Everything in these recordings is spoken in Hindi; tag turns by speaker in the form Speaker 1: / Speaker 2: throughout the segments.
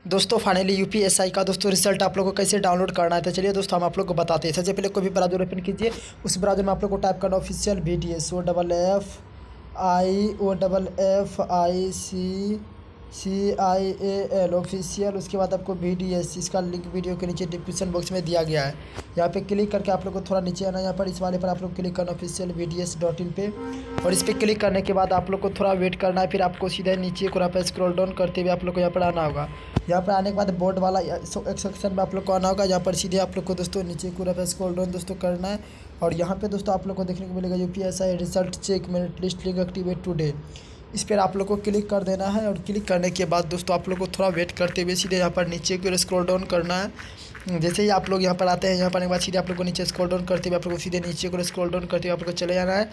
Speaker 1: दोस्तों फाइनली यूपीएसआई का दोस्तों रिजल्ट आप लोग को कैसे डाउनलोड करना है तो चलिए दोस्तों हम आप लोग को बताते हैं। सबसे पहले कोई भी ब्राउज़र ओपन कीजिए, उस ब्राउज़र में आप लोग को टाइप करना ऑफिशियल VDS OFFICIAL ऑफिशियल। उसके बाद आपको VDS इसका लिंक वीडियो के नीचे डिस्क्रिप्शन बॉक्स में दिया गया है। यहाँ पे क्लिक करके आप लोग को थोड़ा नीचे आना है, यहाँ पर इस वाले पर आप लोग क्लिक करना ऑफिशियल VDS.in पे, और इस पर क्लिक करने के बाद आप लोग को थोड़ा वेट करना है। फिर आपको सीधे नीचे को पे स्क्रॉल डाउन करते हुए आप लोग को यहाँ पर आना होगा। यहाँ पर आने के बाद बोर्ड वाला एक सेक्शन में आप लोग को आना होगा। यहाँ पर सीधे आप लोग को दोस्तों नीचे पूरा पे स्क्रॉल डाउन दोस्तों करना है, और यहाँ पे दोस्तों आप लोग को देखने को मिलेगा UPSI result check merit list link activate today. इस पर आप लोग को क्लिक कर देना है, और क्लिक करने के बाद दोस्तों आप लोग को थोड़ा वेट करते हुए सीधे यहाँ पर नीचे की ओर स्क्रॉल डाउन करना है। जैसे ही आप लोग यहाँ पर आते हैं, यहाँ पर आने के बाद सीधे आप लोग को नीचे स्क्रॉल डाउन करते हुए आप लोग को सीधे नीचे को स्क्रॉल डाउन करते हुए आप लोग को चले जाना है।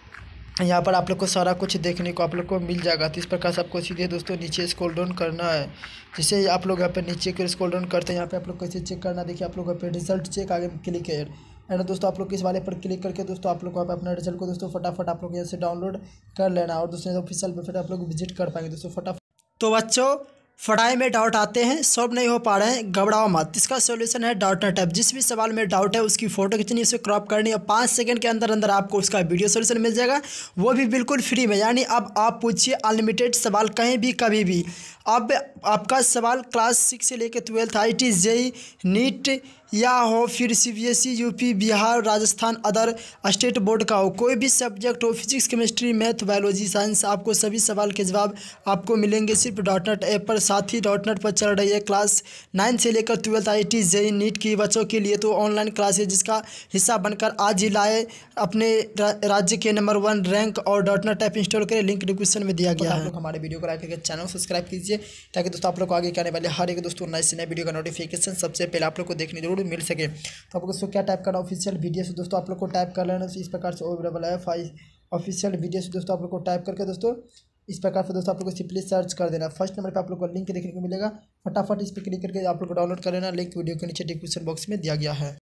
Speaker 1: यहाँ पर आप लोग को सारा कुछ देखने को आप लोग को मिल जाएगा। तो इस प्रकार से आपको सीधे दोस्तों नीचे स्क्रॉल डाउन करना है। जैसे ही आप लोग यहाँ पर नीचे की स्क्रॉल डाउन करते हैं, यहाँ पे आप लोग कैसे चेक करना, देखिए आप लोग यहाँ पे रिजल्ट चेक आगे क्लिक है एंड दोस्तों आप लोग इस वाले पर क्लिक करके दोस्तों आप लोग को अपना रिजल्ट को दोस्तों फटाफट आप लोग यहाँ से डाउनलोड कर लेना, और दोस्तों ऑफिशियल वेबसाइट आप लोग विजिट कर पाएंगे दोस्तों फटाफट। तो बच्चों पढ़ाई में डाउट आते हैं, सॉल्व नहीं हो पा रहे हैं, घबराओ मत। इसका सॉल्यूशन है डाउटनेट ऐप। जिस भी सवाल में डाउट है उसकी फ़ोटो खींचनी, उसे क्रॉप करनी, और 5 सेकंड के अंदर अंदर आपको उसका वीडियो सॉल्यूशन मिल जाएगा, वो भी बिल्कुल फ्री में। यानी अब आप पूछिए अनलिमिटेड सवाल कहीं भी कभी भी। अब आपका सवाल क्लास 6 से लेकर 12 IIT JEE नीट या हो, फिर CBSE UP Bihar Rajasthan other state board का हो, कोई भी सब्जेक्ट हो, physics chemistry math biology science, आपको सभी सवाल के जवाब आपको मिलेंगे सिर्फ डॉटनेट ऐप पर। साथ ही डॉटनेट पर चल रही है क्लास 9 से लेकर 12 IIT JEE नीट की बच्चों के लिए तो ऑनलाइन क्लास है, जिसका हिस्सा बनकर आज ही लाए अपने राज्य के नंबर 1 रैंक, और डॉटनेट ऐप इंस्टॉल करें, लिंक डिस्क्रिप्शन में दिया गया है। आप लोग हमारे वीडियो को लाइक करके चैनल को सब्सक्राइब कीजिए, ताकि दोस्तों आप लोग को आगे के आने वाले हर एक दोस्तों नए से नए वीडियो का नोटिफिकेशन सबसे पहले आप लोग को देखने जरूर मिल सके। तो आपको दोस्तों क्या टाइप करना, ऑफिशियल VDS दोस्तों आप लोग को टाइप कर लेना इस प्रकार से OFFI ऑफिशियल VDS दोस्तों आप लोग को टाइप करके दोस्तों इस प्रकार से दोस्तों आप लोग को सिंपली सर्च कर देना। फर्स्ट नंबर पे आप लोग को लिंक देखने को मिलेगा, फटाफट इस पर क्लिक करके आप लोग को डाउनलोड कर लेना। लिंक वीडियो के नीचे डिस्क्रिप्शन बॉक्स में दिया गया है।